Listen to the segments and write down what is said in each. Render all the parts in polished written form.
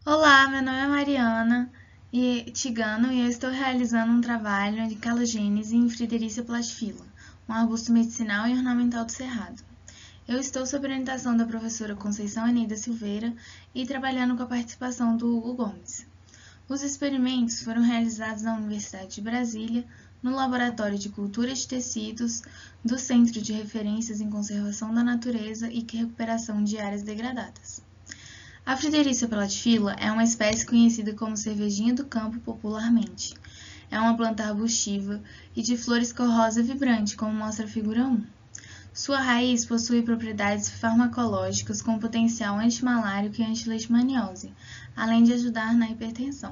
Olá, meu nome é Mariana Tigano e eu estou realizando um trabalho de calogênese em Fridericia platyphila, um arbusto medicinal e ornamental do Cerrado. Eu estou sob orientação da professora Conceição Eneida Silveira e trabalhando com a participação do Hugo Gomes. Os experimentos foram realizados na Universidade de Brasília, no Laboratório de Cultura de Tecidos do Centro de Referências em Conservação da Natureza e Recuperação de Áreas Degradadas. A Fridericia platyphila é uma espécie conhecida como cervejinha do campo popularmente. É uma planta arbustiva e de flores cor rosa vibrante, como mostra a figura 1. Sua raiz possui propriedades farmacológicas com potencial antimalárico e antileishmaniose, além de ajudar na hipertensão.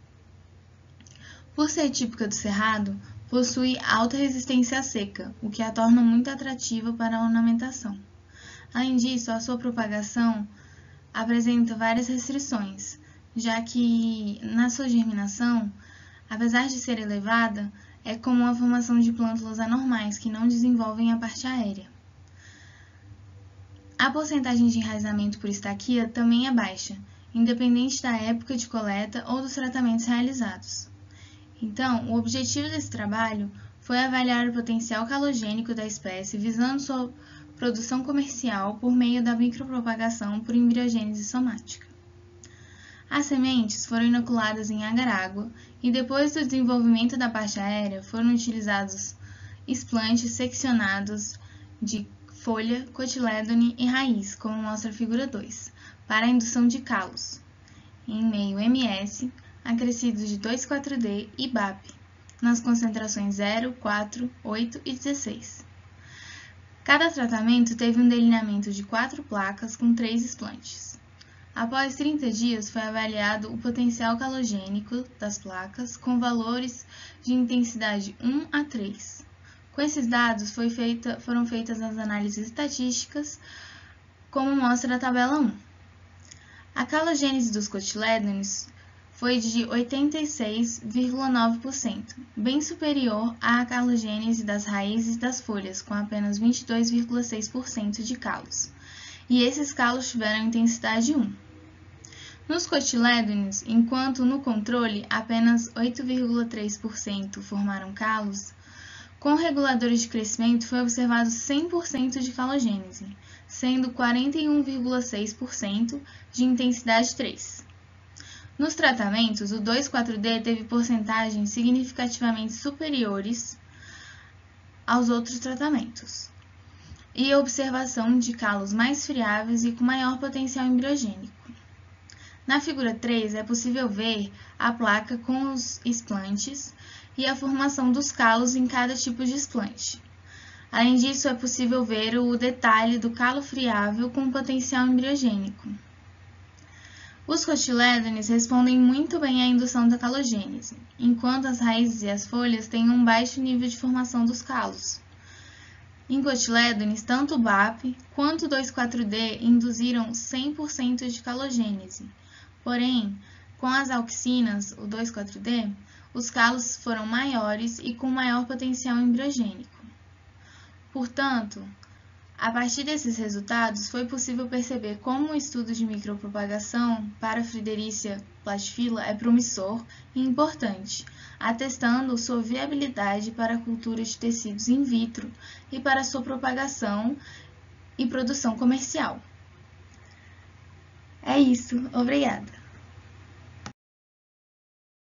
Por ser típica do Cerrado, possui alta resistência à seca, o que a torna muito atrativa para a ornamentação. Além disso, a sua propagação apresenta várias restrições, já que na sua germinação, apesar de ser elevada, é comum a formação de plântulas anormais que não desenvolvem a parte aérea. A porcentagem de enraizamento por estaquia também é baixa, independente da época de coleta ou dos tratamentos realizados. Então, o objetivo desse trabalho foi avaliar o potencial calogênico da espécie visando sua produção comercial por meio da micropropagação por embriogênese somática. As sementes foram inoculadas em agar-água e depois do desenvolvimento da parte aérea foram utilizados explantes seccionados de folha, cotilédone e raiz, como mostra a figura 2, para a indução de calos, em meio MS, acrescidos de 2,4-D e BAP, nas concentrações 0, 4, 8 e 16. Cada tratamento teve um delineamento de 4 placas com 3 explantes. Após 30 dias, foi avaliado o potencial calogênico das placas com valores de intensidade 1 a 3. Com esses dados, foram feitas as análises estatísticas, como mostra a tabela 1. A calogênese dos cotilédones foi de 86,9%, bem superior à calogênese das raízes das folhas, com apenas 22,6% de calos, e esses calos tiveram intensidade 1. Nos cotilédones, enquanto no controle apenas 8,3% formaram calos, com reguladores de crescimento foi observado 100% de calogênese, sendo 41,6% de intensidade 3. Nos tratamentos, o 2,4-D teve porcentagens significativamente superiores aos outros tratamentos, e observação de calos mais friáveis e com maior potencial embriogênico. Na figura 3 é possível ver a placa com os explantes e a formação dos calos em cada tipo de explante. Além disso, é possível ver o detalhe do calo friável com potencial embriogênico. Os cotilédones respondem muito bem à indução da calogênese, enquanto as raízes e as folhas têm um baixo nível de formação dos calos. Em cotilédones, tanto o BAP quanto o 2,4-D induziram 100% de calogênese. Porém, com as auxinas, o 2,4-D, os calos foram maiores e com maior potencial embriogênico. Portanto, a partir desses resultados, foi possível perceber como o estudo de micropropagação para a Fridericia platyphila é promissor e importante, atestando sua viabilidade para a cultura de tecidos in vitro e para sua propagação e produção comercial. É isso, obrigada!